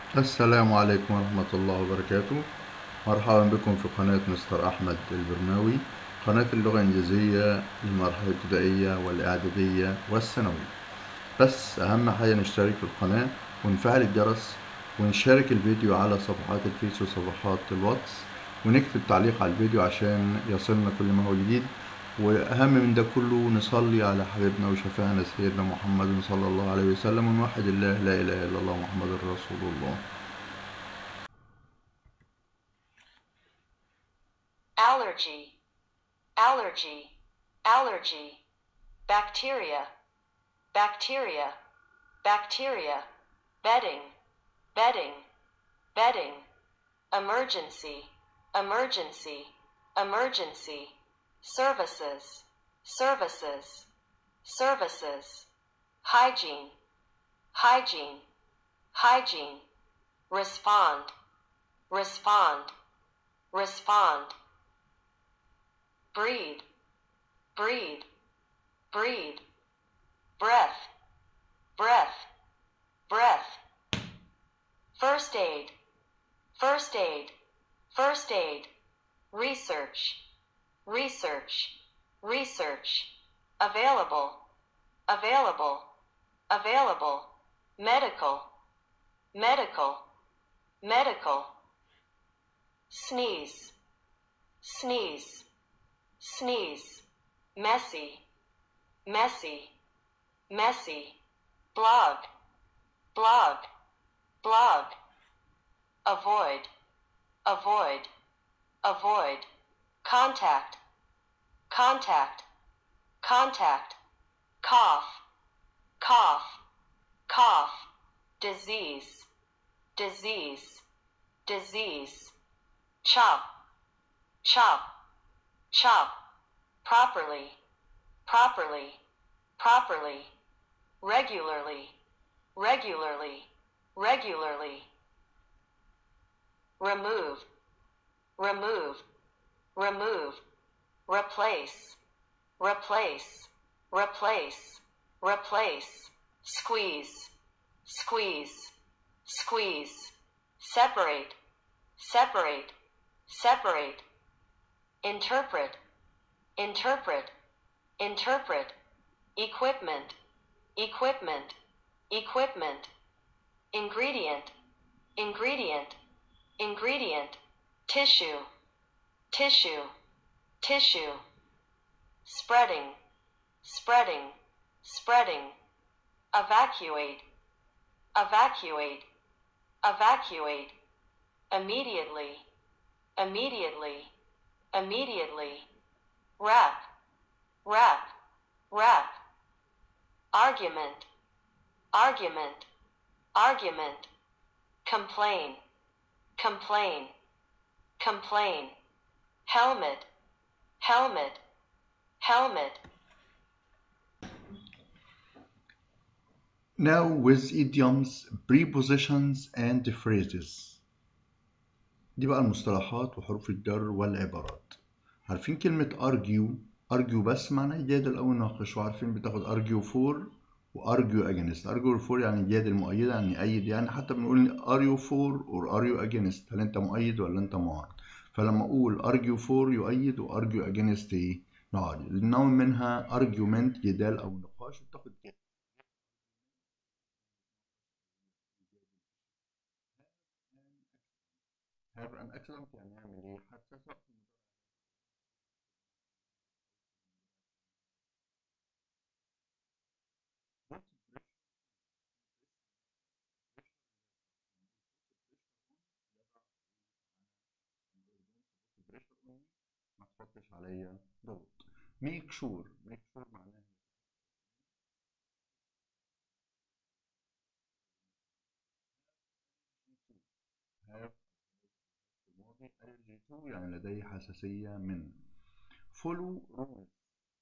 السلام عليكم ورحمة الله وبركاته. مرحبا بكم في قناة مستر أحمد البرماوي، قناة اللغة الإنجليزية للمرحلة الابتدائية والإعدادية والثانوية. بس أهم حاجة نشترك في القناة ونفعل الجرس ونشارك الفيديو على صفحات الفيس وصفحات الواتس، ونكتب تعليق على الفيديو عشان يصلنا كل ما هو جديد. وأهم من ده كله نصلي على حبيبنا وشفيعنا سيدنا محمد صلى الله عليه وسلم، ونوحد الله لا إله إلا الله محمد رسول الله. Allergy, allergy, allergy. Bacteria, bacteria, bacteria. Bedding, bedding, bedding. Emergency, emergency, emergency. Services, services, services. Hygiene, hygiene, hygiene. Respond, respond, respond. Breed, breed, breed. Breath, breath, breath. First aid, first aid, first aid. Research, research, research. Available, available, available. Medical, medical, medical. Sneeze, sneeze, sneeze. Messy, messy, messy. Blog, blog, blog. Avoid, avoid, avoid. Contact, contact, contact. Cough, cough, cough. Disease, disease, disease. Chop, chop, chop. Properly, properly, properly. Regularly, regularly, regularly. Remove, remove, remove. Replace, replace, replace, replace. Squeeze, squeeze, squeeze. Separate, separate, separate. Interpret, interpret, interpret. Equipment, equipment, equipment. Ingredient, ingredient, ingredient. Tissue, tissue, tissue. Spreading, spreading, spreading. Evacuate, evacuate, evacuate. Immediately, immediately, immediately. Wrap, wrap, wrap. Argument, argument, argument. Complain, complain, complain. Helmet, helmet, helmet. Now with idioms, prepositions and phrases. دي بقى المصطلحات وحروف الجر والعبارات. عارفين كلمة argue بس معناه يجادل أو يناقش، وعارفين بتاخد argue for و argue against. argue for يعني يجادل، مؤيدة يعني يأيد، يعني حتى بنقول are you for or are you against، هل أنت مؤيد ولا أنت معارض. فلما أقول argue for يؤيد و argue against إيه؟ نعارض. النوع منها argument جدال أو نقاش، وبتاخد كده. have an excellent يعني يعمل إيه؟ حتى سواء ما تحطش عليا ضغط. make sure معناها have الماضي allergy to يعني لديه حساسية من. follow rules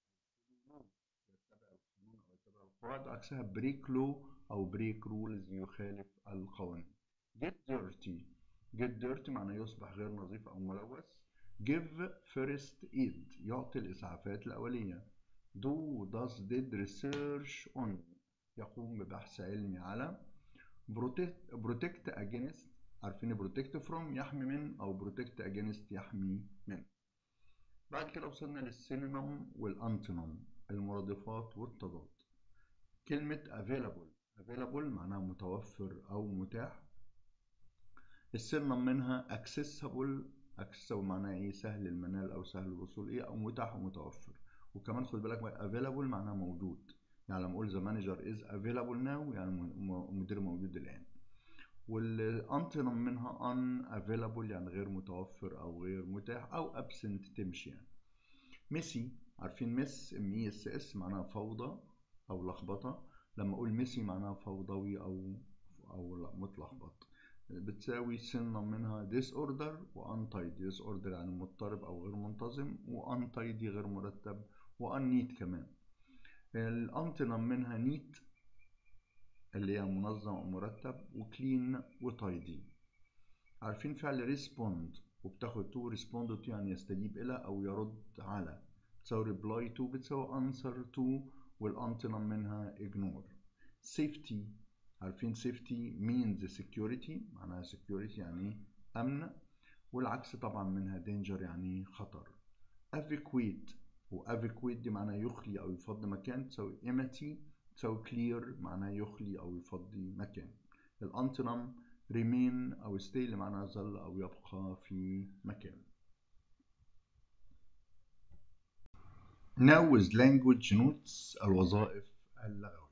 يتبع القانون أو يتبع القواعد، عكسها break law أو break rules يخالف القوانين. get dirty معناه يصبح غير نظيف أو ملوث. give first aid يعطي الإسعافات الأولية. does did research on يقوم ببحث علمي على. protect against، عارفين protect from يحمي من، أو protect against يحمي من. بعد كده وصلنا للسينونيم والأنتونيم، المرادفات والتضاد. كلمة available معناها متوفر أو متاح. السينونيم منها accessible معناها إيه؟ سهل المنال أو سهل الوصول، إيه؟ أو متاح ومتوفر. وكمان خد بالك available معناها موجود، يعني لما أقول the manager is available now يعني المدير موجود الآن. والأنتونيم منها unavailable يعني غير متوفر أو غير متاح، أو absent تمشي يعني. ميسي، عارفين مس MESS معناها فوضى أو لخبطة. لما أقول ميسي معناها فوضوي أو متلخبط. بتساوي سينونيم منها disorder و untidy. disorder يعني مضطرب أو غير منتظم، و untidy غير مرتب، و unneat كمان. الأنتونيم منها neat اللي هي منظم أو مرتب، و clean و tidy. عارفين فعل respond وبتاخد to، respond to يعني يستجيب إلى أو يرد على، بتساوي reply to بتساوي answer to، والأنتونيم منها ignore. safety، عارفين safety means security معناها security يعني أمن، والعكس طبعا منها danger يعني خطر. evacuate، و evacuate دي معناها يخلي أو يفضي مكان، تساوي empty تساوي clear معناها يخلي أو يفضي مكان. الأنتونيم remain أو stay اللي معناها ظل أو يبقى في مكان. Now with language notes، الوظائف اللغوية.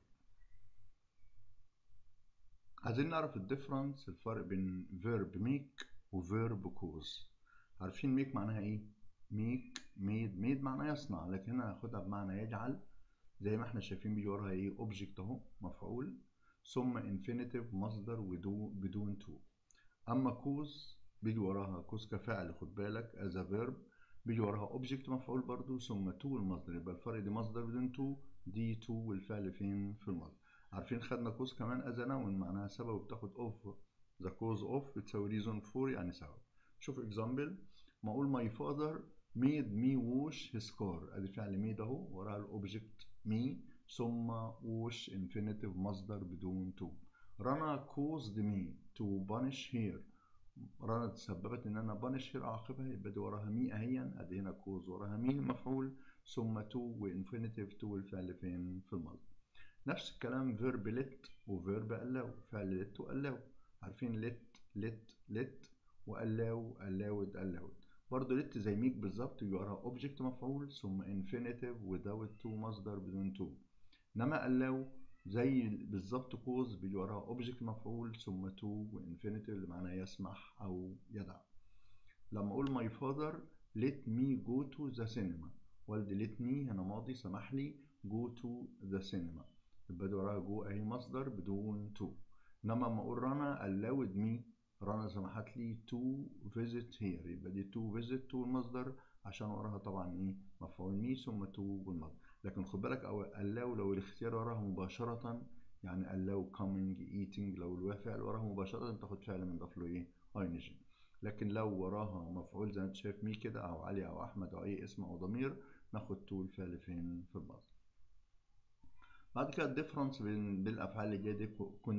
عايزين نعرف الديفرنس، الفرق بين verb make و verb cause. عارفين make معناها ايه؟ make made معناها يصنع، لكن هنا هناخدها بمعنى يجعل، زي ما احنا شايفين بيجي وراها ايه؟ object اهو مفعول، ثم infinitive مصدر بدون to. اما cause بيجي وراها cause كفاعل، خد بالك as a verb بيجي وراها object مفعول برضو، ثم to المصدر. يبقى الفرق دي مصدر بدون to، دي to والفعل فين؟ في المصدر. عارفين خدنا cause كمان as a noun معناها سبب، وبتاخد of، the cause of بتساوي reason for يعني سبب. شوف example، ما اقول my father made me wash his car، ادي فعل made اهو وراها الاوبجكت me، ثم wash infinitive مصدر بدون to. رنا caused me to punish her، رنا تسببت ان انا punish her اعاقبها، يبقى دي وراها مي اهيا، ادي هنا cause وراها مي المفعول، ثم to وانفينيتيف to والفعل فين؟ في الماضي. نفس الكلام verb let وverb allow، فعل let و allow. عارفين let و allowed برضه let زي ميك بالظبط، يجي وراها object مفعول ثم infinitive without to مصدر بدون to. انما allow زي بالظبط cause بيجي وراها object مفعول ثم to وانفينيتيف اللي معناه يسمح او يدع. لما اقول my father let me go to the cinema، والدي let me هنا ماضي سمح لي go to the cinema، يبقى دي وراها go اهي مصدر بدون to. انما لما اقول رنا allowed me، رنا سمحت لي to visit here، يبقى دي to visit to المصدر عشان وراها طبعا ايه؟ مفعول me ثم to والمصدر. لكن خد بالك او allow لو الاختيار وراها مباشرة يعني allow coming eating، لو الفعل وراها مباشرة تاخد فعل من ضاف له ايه؟ ing. لكن لو وراها مفعول زي ما انت شايف مي كده او علي او احمد او اي اسم او ضمير، ناخد تو الفعل فين؟ في المصدر. بعد كده الديفرنس بين الافعال اللي جايه دي،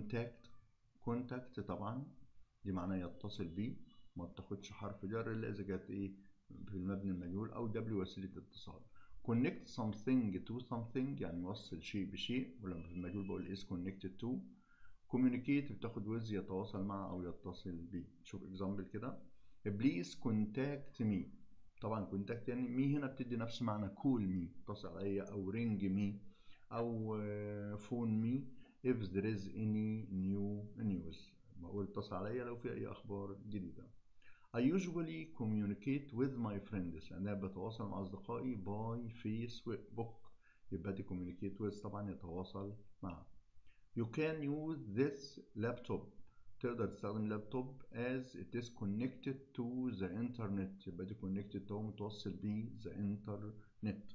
كونتاكت طبعا دي معناها يتصل بيه، ما بتاخدش حرف جر الا اذا جت ايه؟ في المبني المجهول او دبليو وسيله اتصال. connect something to something يعني يوصل شيء بشيء، ولما في المجهول بقول is connected to. communicate بتاخد with يتواصل مع او يتصل بيه. شوف example كده، please contact me. طبعا contact يعني me هنا بتدي نفس معنى call me اتصل عليا، او ring me، او phone me if there is any new news، بقول اتصل عليا لو في اي اخبار جديده. I usually communicate with my friends، أنا بتواصل مع أصدقائي by Facebook، يبقى دي communicate with طبعا يتواصل مع. You can use this laptop، تقدر تستخدم اللابتوب as it is connected to the internet، يبقى دي connected هو متوصل بيه the internet.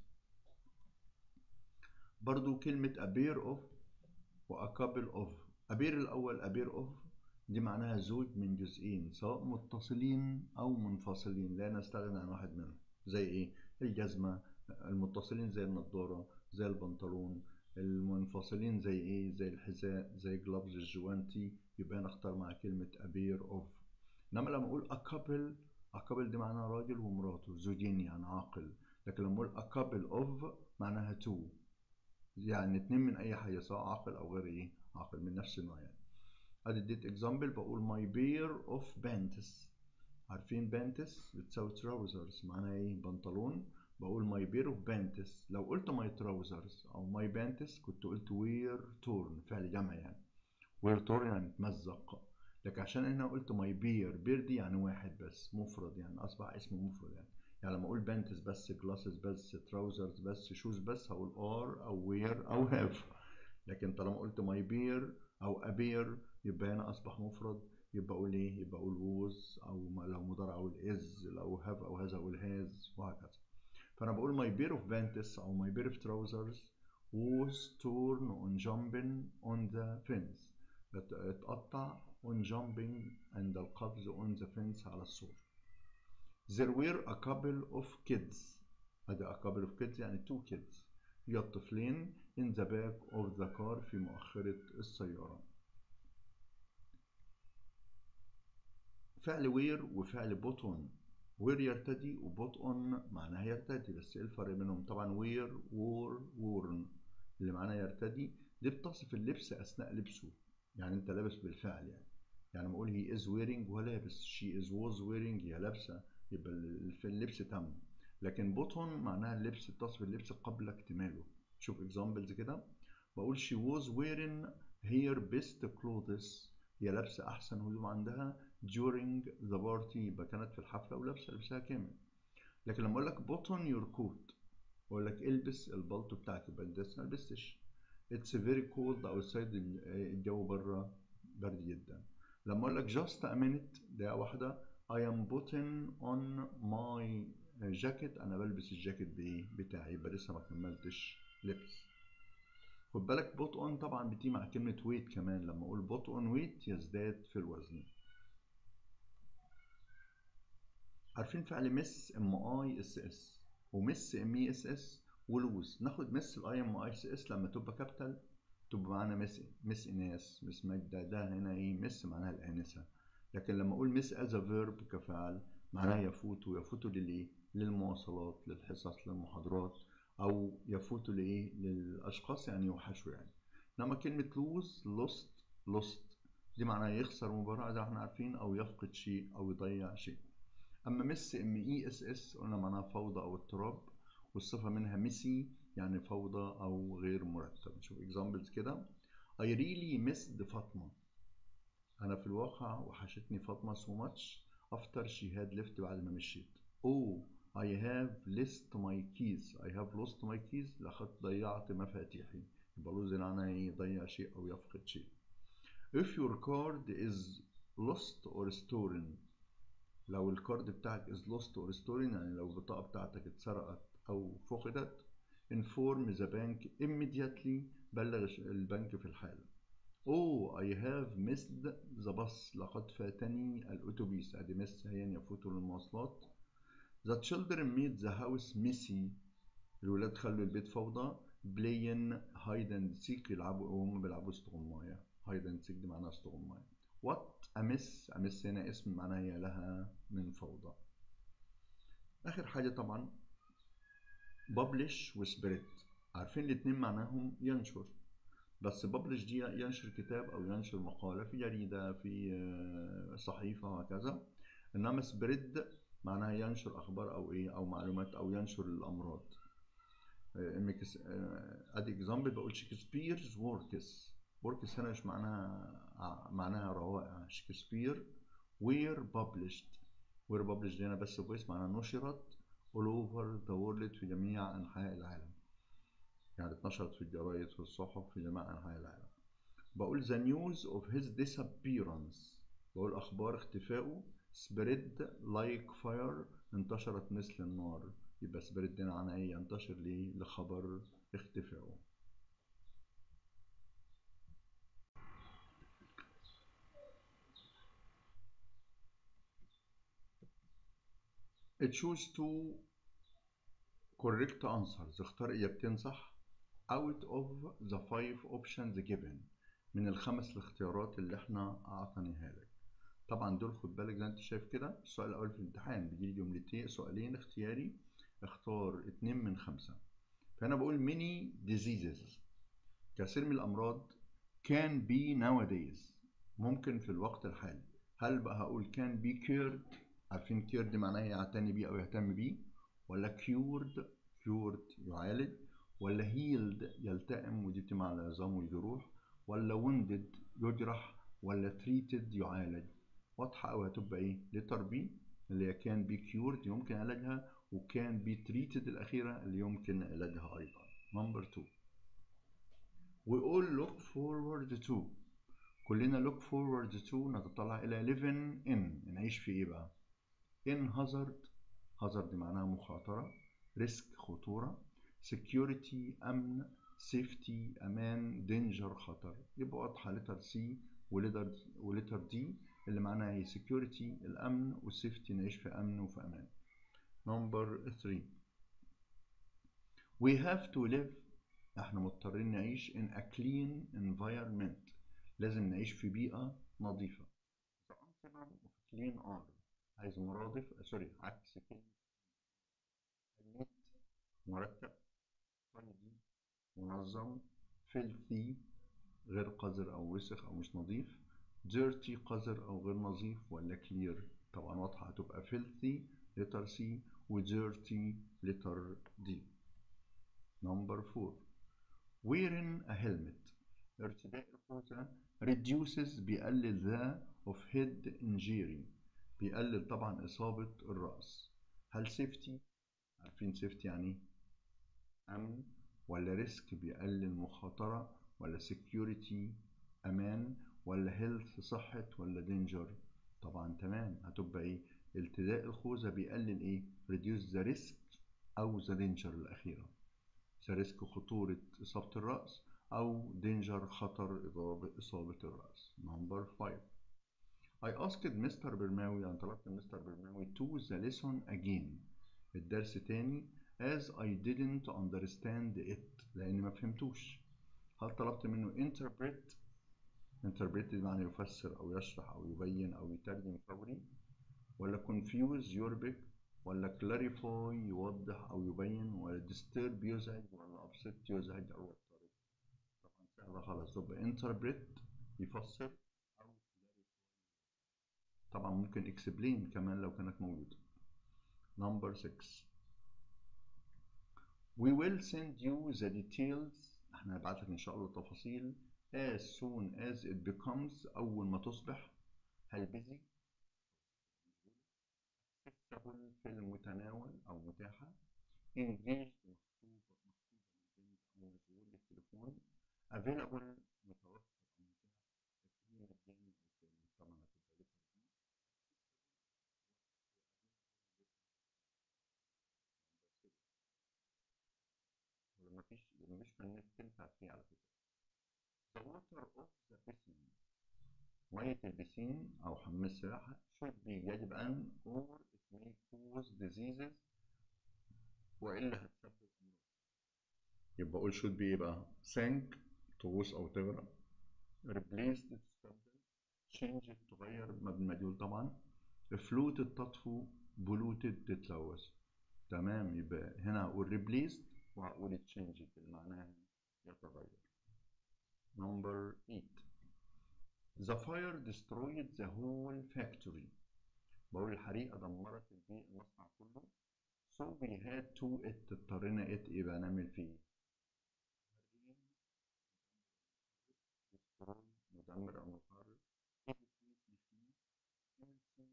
برضو كلمة a pair of و a couple of. a pair الأول a pair of دي معناها زوج من جزئين سواء متصلين أو منفصلين، لا نستغنى عن واحد منهم. زي إيه؟ الجزمة. المتصلين زي النضارة زي البنطلون، المنفصلين زي إيه؟ زي الحذاء زي جلافز الجوانتي يبقى أنا أختار مع كلمة a pair of. إنما لما أقول a couple دي معناها راجل ومراته، زوجين يعني عاقل. لكن لما أقول a couple of معناها two، يعني اتنين من أي حاجة سواء عاقل أو غير عاقل من نفس النوع يعني. أدي اديت example بقول my pair of pants. عارفين بانتس بتساوي trousers معناها بنطلون. بقول my pair of pants. لو قلت my trousers أو my pants كنت قلت wear torn، فعل جمع يعني. wear torn يعني تمزق. لكن عشان هنا قلت my pair دي يعني واحد بس، مفرد يعني، أصبح اسمه مفرد يعني. يعني لما أقول بانتس بس، glasses بس، trousers بس، shoes بس، هقول are أو wear أو have. لكن طالما قلت my pair أو a pair يبقى هنا أصبح مفرد. يبقى أقول يبقى أقول was، أو لو مضارع أقول is، لو have أو has أقول has، وهكذا. فأنا بقول my pair of pants أو my pair of trousers was torn on jumping on the fence. اتقطع on jumping عند القفز on the fence على السور. There were a couple of kids. هذا a couple of kids يعني two kids. هي الطفلين in the back of the car في مؤخرة السيارة. فعل وير وفعل بوتون. وير يرتدي وبوتون معناها يرتدي، بس ايه الفرق بينهم؟ طبعا وير وورن اللي معناها يرتدي دي بتصف اللبس اثناء لبسه، يعني انت لابس بالفعل يعني ما اقول هي از ويرنج هو لابس، شي از ووز ويرنج هي لابسه، يبقى في اللبس تم. لكن بوتون معناها اللبس، بتصف اللبس قبل اكتماله. شوف اكزامبلز كده. بقول she was wearing her best clothes، هي لابسه احسن هدوم عندها during the party، يبقى كانت في الحفله ولابسه لبسها كامل. لكن لما اقول لك button your coat، اقول لك البس البلطو بتاعك، يبقى انت لسه ما لبستش. it's very cold outside، الجو بره برد جدا. لما اقول لك just a minute دقيقه واحده I am putting on my jacket، انا بلبس الجاكيت بتاعي، يبقى لسه ما كملتش لبس. خد بالك بوت اون طبعا بتيجي مع كلمة ويت كمان. لما اقول بوت اون ويت يزداد في الوزن. عارفين فعل مس ام اي اس اس ومس ام اي اس اس ولوز. ناخد مس الاي ام اي اس اس لما تبقى كابيتال تبقى معانا مس اناس، مس ماجدة، ده هنا مس معناها الانسة. لكن لما اقول مس از فيرب كفعل معناها يفوت للمواصلات، للحصص، للمحاضرات، او يفوت للاشخاص يعني يوحشوا يعني. انما كلمه لوز لوست دي معناها يخسر مباراه زي ما احنا عارفين، او يفقد شيء او يضيع شيء. اما مس ام اي اس اس قلنا معناها فوضى او اضطراب، والصفه منها ميسي يعني فوضى او غير مرتب. نشوف اكزامبلز كده. I really missed فاطمه، انا في الواقع وحشتني فاطمه so much after she had left، بعد ما مشيت. Oh I have lost my keys، لقد ضيعت مفاتيحي. يبقى لوز معناها يضيع شيء او يفقد شيء. If your card is lost or stolen، لو الكارد بتاعك is lost or stolen يعني لو البطاقة بتاعتك اتسرقت او فقدت، inform the bank immediately، بلغ البنك في الحال. Oh I have missed the bus، لقد فاتني الأتوبيس. أدي miss هي يفوتوا للمواصلات. The children made the house messy، الولاد خلوا البيت فوضى. playing hide and seek، يلعبوا وهم بيلعبوا استغماية. hide and seek دي معناها استغماية. what a mess هنا اسم معناها هي لها من فوضى. آخر حاجة طبعا publish و spread، عارفين الاتنين معناهم ينشر، بس publish دي ينشر كتاب أو ينشر مقالة في جريدة، في صحيفة وهكذا. إنما spread معناها ينشر أخبار أو معلومات أو ينشر الأمراض. أدي إكزامبل بقول شكسبيرز works هنا مش معناها روائع. شكسبير were published دي هنا بس فويس معناها نشرت all over the world في جميع أنحاء العالم، يعني اتنشرت في الجرايد في الصحف في جميع أنحاء العالم. بقول the news of his disappearance، بقول أخبار اختفائه spread like fire، انتشرت مثل النار. يبقى spread دي معناها ينتشر لخبر اختفائه. choose two correct answers، اختار إجابتين صح out of the 5 options given من الخمس الاختيارات اللي احنا أعطيناها لك. طبعا دول خد بالك زي ما انت شايف كده، السؤال الأول في الامتحان بيجي لي جملتين، سؤالين اختياري، اختار 2 من 5. فأنا بقول many diseases، كثير من الأمراض can be nowadays، ممكن في الوقت الحالي. هل بقى هقول can be cured؟ عارفين cured معناه يعتني بيه أو يهتم بيه، ولا cured يعالج، ولا healed يلتئم ودي بتبقى على العظام والجروح، ولا wounded يجرح، ولا treated يعالج؟ واضحة أوي هتبقى إيه؟ letter B اللي هي can be cured يمكن علاجها، وكان be treated الأخيرة اللي يمكن علاجها أيضا. number 2، we all look forward to، كلنا look forward to نتطلع إلى living in، نعيش في إيه بقى؟ in hazard معناها مخاطرة، risk خطورة، security أمن، safety أمان، danger خطر. يبقى واضحة letter C ولتر D اللي معناها هي security الأمن، والsafety نعيش في أمن وفي أمان. number 3، we have to live، احنا مضطرين نعيش in a clean environment، لازم نعيش في بيئة نظيفة. the antonym of clean are، عايز مرادف عكس كلمة neat مرتب، tidy منظم، filthy غير قذر أو وسخ أو مش نظيف، dirty قذر أو غير نظيف، ولا clear؟ طبعا واضحة هتبقى filthy letter C و dirty letter D. number 4، wearing a helmet، ارتداء الخوذة reduces بيقلل the of head injury، بيقلل طبعا إصابة الرأس. هل safety؟ عارفين safety يعني أمن، ولا risk بيقلل مخاطرة، ولا security أمان، ولا health صحة، ولا danger؟ طبعا تمام هتبقى إيه؟ ارتداء الخوذة بيقلل إيه؟ reduce the risk أو the danger الأخيرة. ريسك خطورة إصابة الرأس، أو danger خطر إصابة الرأس. number 5، I asked Mr. برماوي، أنا طلبت مستر برماوي to the lesson again، الدرس تاني as I didn't understand it، لأني ما فهمتوش. هل طلبت منه interpret بمعنى يفسر أو يشرح أو يبين أو يترجم فوري، ولا confuse يربك، ولا clarify يوضح أو يبين، ولا disturb يزعج، ولا upset يزعج أو يضطرب؟ طبعا سهلة خلاص، يبقى interpret يفسر، أو clarify طبعا ممكن explain كمان لو كانت موجودة. number 6، we will send you the details، احنا هنبعت لك إن شاء الله التفاصيل as soon as it becomes، أول ما تصبح. هل busy accessible في المتناول أو متاحة، engaged مخطوبة للبنت أو مشغول للتليفون، available متوفر أو متاح، free مجاني أو كامل. طبعا هتبقى letter B accessible ولما مش في النت تنفع فيه على فكرة. the water of the basin، مية البسين أو حمام السباحة should be يجب أن or it may cause diseases، وإلا هتسبب أمراض. يبقى أقول should be إيه بقى؟ sink تغوص أو تغرق، replaced تستبدل، change تغير مبني مجهول طبعا، floated تطفو، polluted تتلوث. تمام، يبقى هنا هقول replaced وهقول changed اللي معناها يتغير. number 8، the fire destroyed the whole factory، بقول الحريقة دمرت المصنع كله. so we had to اضطرينا إيه بقى نعمل فيه؟ destroy مدمر أو مخرب، irritate يخنق، empty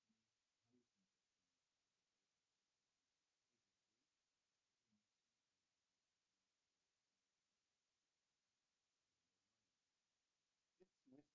it's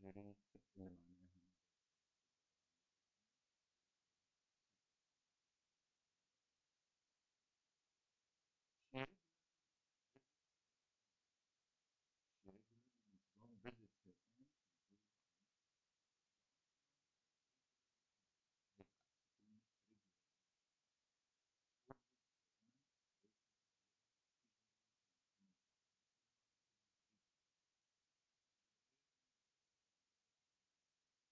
ريليت اللي معناها she regularly بانتظام visits her aunt في البيت عكس كلمة regular always دائما ليس هي usually يعني كما يقال كلمة regular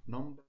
number